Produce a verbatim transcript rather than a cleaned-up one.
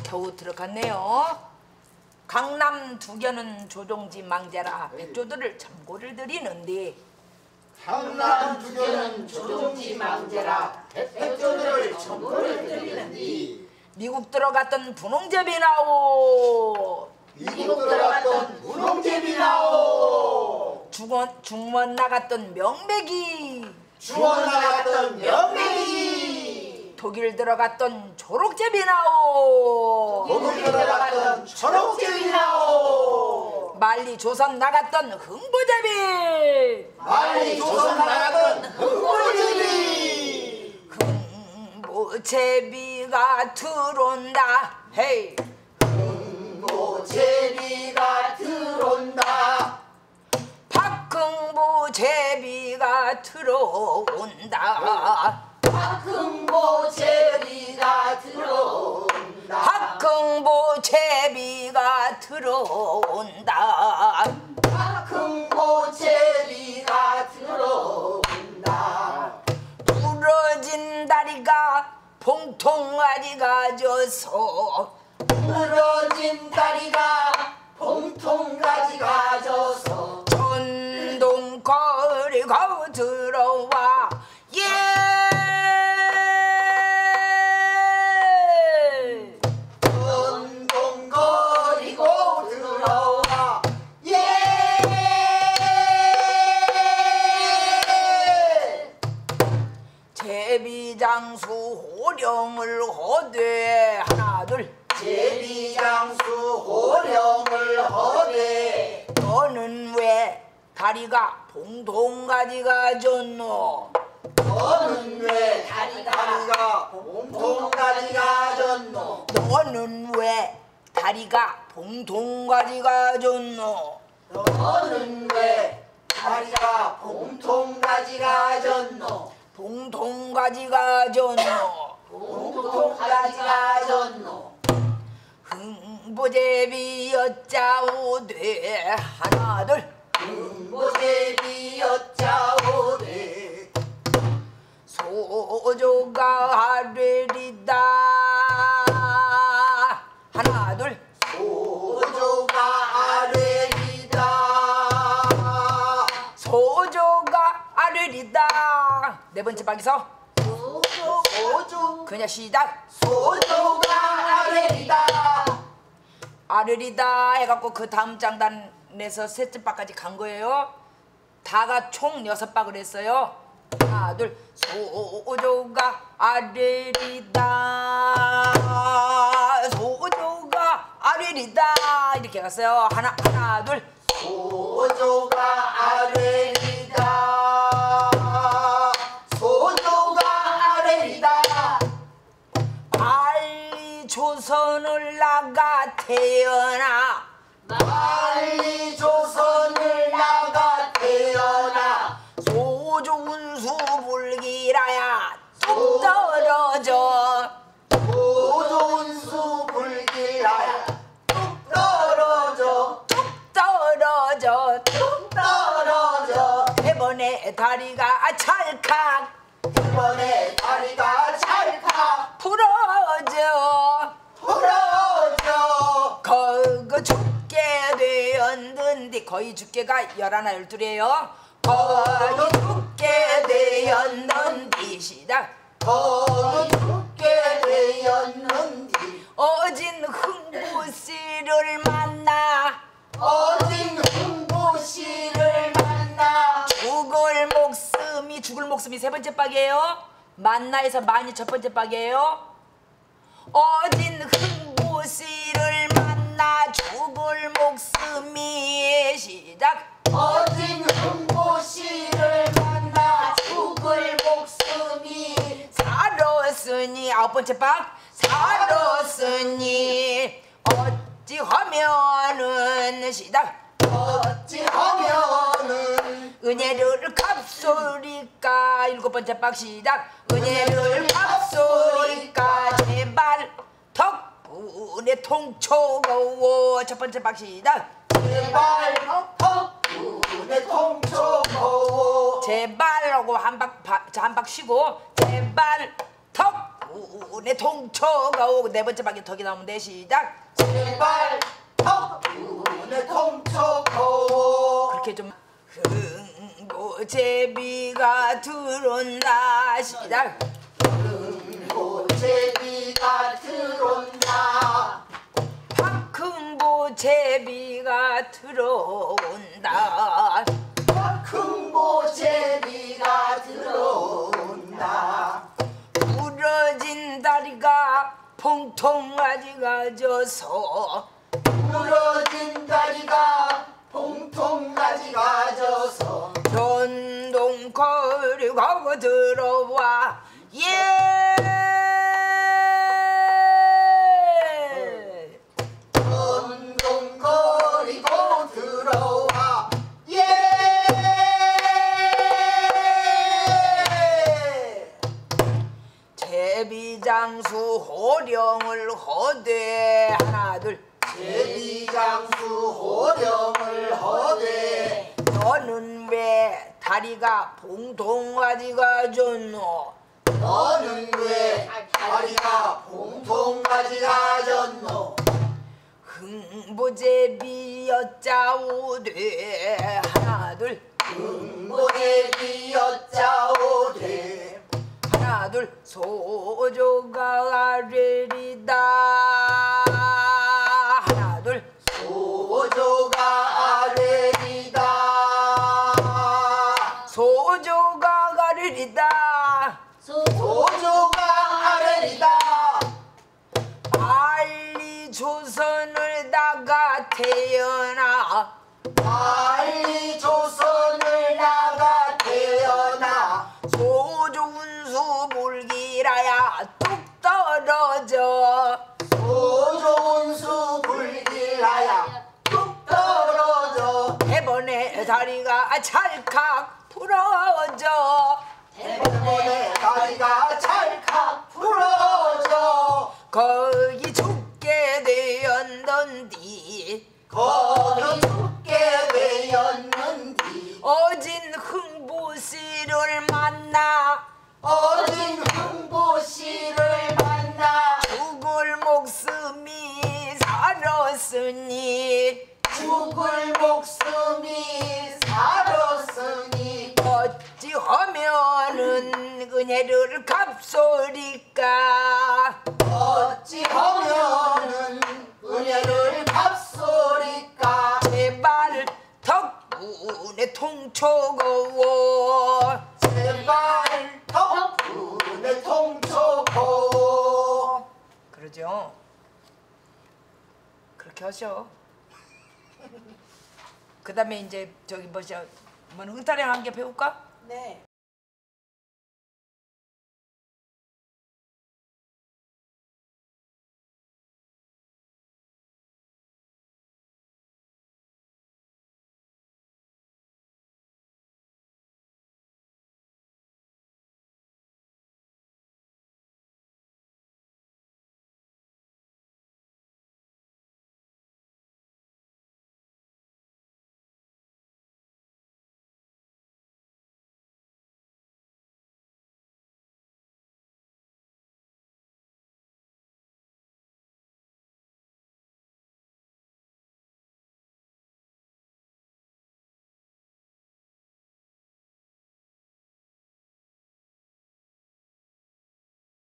겨우 들어갔네요. 강남 두견은 조종지 망자라 백조들을 참고를 드리는데 강남 두견은 조종지 망자라 백조들을 참고를 드리는데 미국 들어갔던 분홍제비 나오 미국 들어갔던 분홍제비 나오 중원, 중원 나갔던 명맥이 중원 나갔던 명맥이 독일 들어갔던 초록제비 나오 독일 들어갔던 초록제비 나오 만리 조선 나갔던 흥보제비 만리 조선 나갔던 흥보제비 흥보제비가 들어온다 헤이 흥보제비가 들어온다 박흥보제비가 들어온다 박흥보제비가 들어온다 박흥보제비가 들어온다 박흥보제비가 들어온다 부러진 다리가 봉통아지 가져서 부러진 다리가 봉통가지 가져서 전동거리가 들어와 예 전동거리고 들어와 예 제비장수 호령을 허되 하나 둘 제비장수 호령을 허되 너는 왜 다리가 봉통가지 가졌노 너는 왜 다리가 봉통가지 가졌노 너는 왜 다리가 봉통가지 가졌노 너는 왜 다리가 봉통가지 가졌노 봉통가지 가졌노 봉통가지 가졌노 흥보제비 여짜오되 하나 둘 흥보제비 여짜오되 소조가 아뢰리다 하나 둘 소조가 아뢰리다 소조가 아뢰리다 네 번째 방에서 소조 소조 그냥 시작 소조가 아뢰리다 아뢰리다 해갖고 그 다음 장단에서 셋째 박까지 간 거예요. 다가 총 여섯 박을 했어요. 하나 둘 소조가 아뢰리다 소조가 아뢰리다 이렇게 갔어요. 하나 하나 둘 소조가 아뢰리다 소조가 아뢰리다 빨리 조선을 나가 태어나 빨리 조선을 나가 태어나 소조운수 불기라야 뚝 떨어져 소조운수 불기라야 뚝 떨어져 뚝 떨어져 뚝 떨어져 대번에 다리가 찰칵 이번에 다리가 찰칵 부러져 부러져 거그 죽게 되었는데 거의 죽게가 열하나 열둘이에요. 거의 죽게 되었는데 시작 거기 죽게 되었는데 어진 흥부씨를 만나 어진 흥부씨를 만나 죽을 목숨이 죽을 목숨이 세 번째 박이에요. 만나에서 만이 첫 번째 박이에요. 어진 흥부씨를 만나 죽을 목숨이 시작 어진 흥부씨를 만나 죽을 목숨이 살았으니 아홉 번째 박 살았으니 어찌하면은 시작 어찌하면은 은혜를 갚소리까 일곱 번째 박 시작 은혜를 갚소리까 제발 덕분에 통초거워 첫 번째 박 시작 제발 덕분에 통초거워 제발 하고 한박 한 박 쉬고 제발 덕분에 덕분에 통초가 오고 네 번째 방에 덕이 나오면 돼. 시작. 제발 덕분에 통초고 그렇게 좀 흥보제비가 들어온다. 시작. 흥보제비가 들어온다 박흥보제비가 들어온다. 흥보제비가 들어온다 부러진 다리가 봉통아지가 져서 부러진 다리가 봉통까지 가져서 전동거리 가고 들어와. 예. 전동거리고 들어와 예 제비장수 호령을 허되. 하나 둘. 제비장수 호령을 허되 너는 왜 다리가 봉통아지가 졌노? 너는 왜 다리가 봉통까지 가졌노 흥보제비 여짜오되. 하나 둘. 흥보제비 여짜오되 하나 둘. 소조가 아래리다. 하나 둘. 소조가 아래리다 소조가 아래리다. 소조가 아래리다 빨리 조선을 나가 태어나. 빨리 조선을 나가 태어나 소조운수 물기라야 뚝 떨어져. 소조운수 불길하야 뚝 떨어져 대번에 다리가 찰칵 부러져. 대번에 다리가 찰칵 부러져 거기 죽게 되었는디. 거기 죽게 되었는디 어진 흥보씨를 만나. 어진 흥보씨를 만나 죽을 목숨이 살았으니. 죽을 목숨이 살았으니 어찌하면은 은혜를 갚소리까. 어찌하면은 은혜를 갚소리까 제발 덕분에 통초고. 제발 덕분에 통초고 그러죠. 그렇게 하셔. 그 다음에 이제 저기 뭐죠? 뭐 흥타령 한 개 배울까? 네.